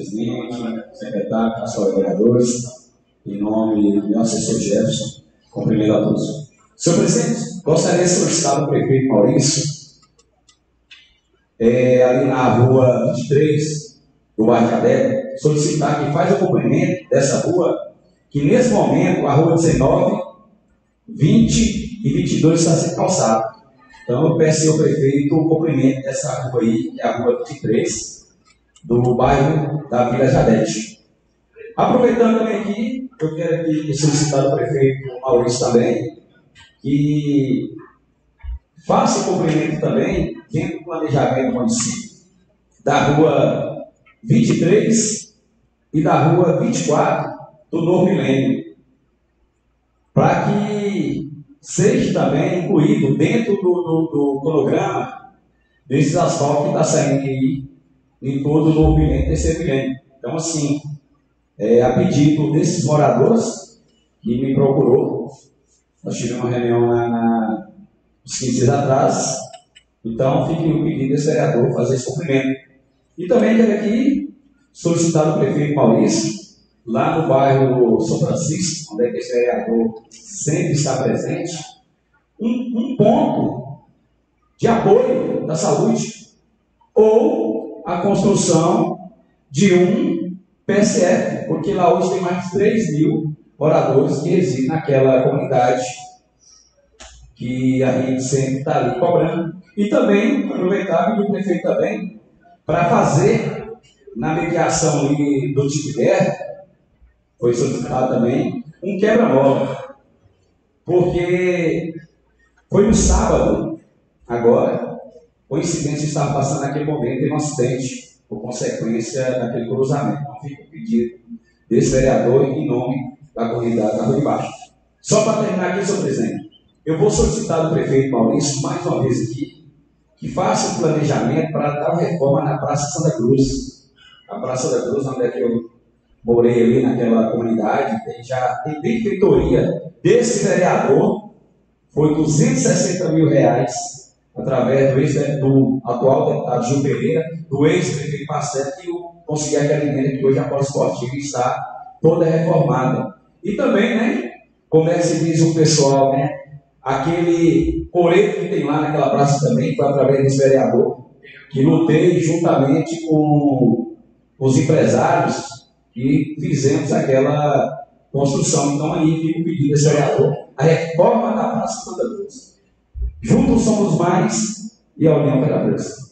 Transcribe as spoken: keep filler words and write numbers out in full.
presidente, secretário, pessoal vereadores, em nome do meu assessor Jefferson, cumprimento a todos. Senhor presidente, gostaria de solicitar ao prefeito Maurício, é, ali na rua vinte e três, do bairro Cadete, solicitar que faz o cumprimento dessa rua, que nesse momento a rua dezenove, vinte e vinte e dois está sendo calçada. Então eu peço ao prefeito o cumprimento dessa rua aí, que é a rua vinte e três, do bairro da Vila Jadete. Aproveitando também aqui, eu quero aqui solicitar ao prefeito Maurício também, que faça o cumprimento também, dentro do planejamento do município, da rua vinte e três e da rua vinte e quatro do Novo Milênio, para que seja também incluído dentro do, do, do cronograma desses asfaltos que está saindo aí em todo o Novo Milênio e Terceiro Milênio. Então, assim, é, a pedido desses moradores que me procurou, nós tivemos uma reunião na, na, uns quinze dias atrás, então fique o pedido desse vereador fazer esse cumprimento. E também quero aqui solicitar ao prefeito Maurício, lá no bairro São Francisco, onde é que esse vereador sempre está presente, um, um ponto de apoio da saúde, ou a construção de um P S F, porque lá hoje tem mais de três mil moradores que residem naquela comunidade que a gente sempre está ali cobrando. E também, aproveitar e pedir o prefeito também, para fazer na mediação ali do Tiquider, foi solicitado também, um quebra-mola. Porque foi no sábado, agora, coincidência estava passando naquele momento em um acidente, por consequência daquele cruzamento. Então fica o pedido desse vereador em nome da comunidade da Rua de Baixo. Só para terminar aqui, senhor presidente, eu vou solicitar do prefeito Maurício, mais uma vez aqui, que faça um planejamento para dar uma reforma na Praça Santa Cruz. A Praça Santa Cruz, onde é que eu morei ali naquela comunidade, tem, já tem benfeitoria desse vereador, foi duzentos e sessenta mil reais, através do, ex, do atual deputado Gil Pereira, do ex-prefeito Marcelo, que conseguiu aquela emenda que hoje a Polo Esportiva está toda reformada. E também, né, como é que se diz o pessoal, né, aquele coreto que tem lá naquela praça também, foi através desse vereador, que lutei juntamente com os empresários e fizemos aquela construção. Então aí fica o pedido desse vereador, a reforma da Praça Santa Cruz. Juntos somos mais e a união pela força.